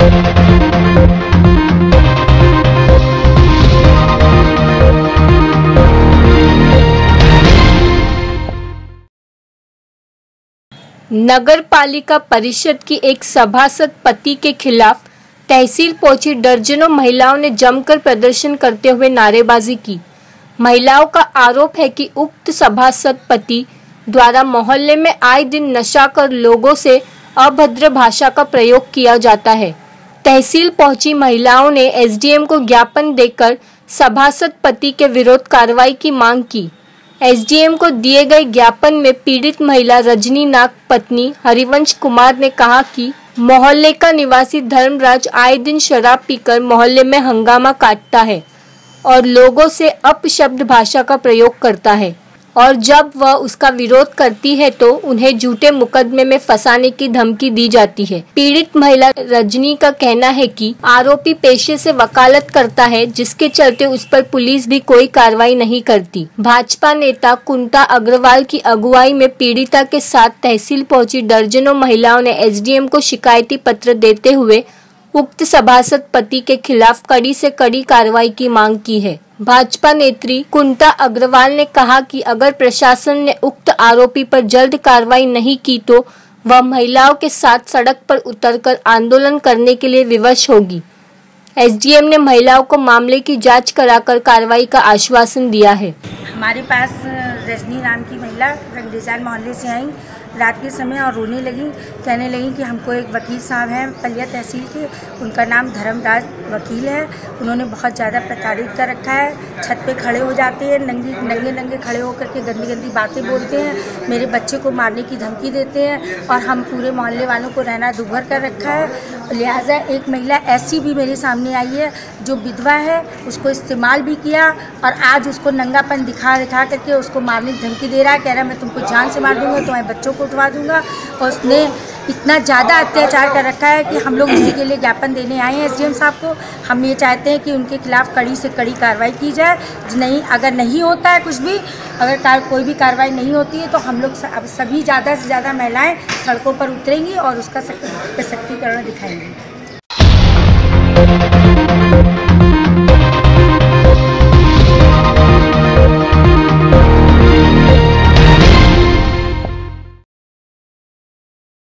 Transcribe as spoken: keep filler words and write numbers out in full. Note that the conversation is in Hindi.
नगर पालिका परिषद की एक सभासद पति के खिलाफ तहसील पहुंची दर्जनों महिलाओं ने जमकर प्रदर्शन करते हुए नारेबाजी की। महिलाओं का आरोप है कि उक्त सभासद पति द्वारा मोहल्ले में आए दिन नशा कर लोगों से अभद्र भाषा का प्रयोग किया जाता है। तहसील पहुंची महिलाओं ने एसडीएम को ज्ञापन देकर सभासद पति के विरुद्ध कार्रवाई की मांग की। एसडीएम को दिए गए ज्ञापन में पीड़ित महिला रजनी नाग पत्नी हरिवंश कुमार ने कहा कि मोहल्ले का निवासी धर्मराज आए दिन शराब पीकर मोहल्ले में हंगामा काटता है और लोगों से अपशब्द भाषा का प्रयोग करता है और जब वह उसका विरोध करती है तो उन्हें झूठे मुकदमे में फंसाने की धमकी दी जाती है। पीड़ित महिला रजनी का कहना है कि आरोपी पेशे से वकालत करता है, जिसके चलते उस पर पुलिस भी कोई कार्रवाई नहीं करती। भाजपा नेता कुंता अग्रवाल की अगुवाई में पीड़िता के साथ तहसील पहुंची दर्जनों महिलाओं ने एसडीएम को शिकायती पत्र देते हुए उक्त सभासद पति के खिलाफ कड़ी से कड़ी कार्रवाई की मांग की है। भाजपा नेत्री कुंता अग्रवाल ने कहा कि अगर प्रशासन ने उक्त आरोपी पर जल्द कार्रवाई नहीं की तो वह महिलाओं के साथ सड़क पर उतरकर आंदोलन करने के लिए विवश होगी। एसडीएम ने महिलाओं को मामले की जांच कराकर कार्रवाई का आश्वासन दिया है। हमारे पास रजनी नाम की महिला रंगरेजान मोहल्ले से आई रात के समय और रोने लगी, कहने लगी कि हमको एक वकील साहब हैं पलिया तहसील के, उनका नाम धर्मराज वकील है, उन्होंने बहुत ज़्यादा प्रताड़ित कर रखा है। छत पे खड़े हो जाते हैं, नंगी नंगे नंगे खड़े होकर के गंदी गंदी बातें बोलते हैं, मेरे बच्चे को मारने की धमकी देते हैं और हम पूरे मोहल्ले वालों को रहना दुभर कर रखा है। लिहाजा एक महिला ऐसी भी मेरे सामने आई है जो विधवा है, उसको इस्तेमाल भी किया और आज उसको नंगापन दिखा दिखा करके उसको मारने की धमकी दे रहा है, कह रहा है मैं तुमको जान से मार दूंगा, तुम्हारे बच्चों को उठवा दूंगा। और उसने इतना ज़्यादा अत्याचार कर रखा है कि हम लोग इसी के लिए ज्ञापन देने आए हैं एसडीएम साहब को। हम ये चाहते हैं कि उनके खिलाफ कड़ी से कड़ी कार्रवाई की जाए। नहीं, अगर नहीं होता है कुछ भी, अगर कार, कोई भी कार्रवाई नहीं होती है तो हम लोग अब सभी ज़्यादा से ज़्यादा महिलाएं सड़कों पर उतरेंगी और उसका सशक्तिकरण दिखाएंगी।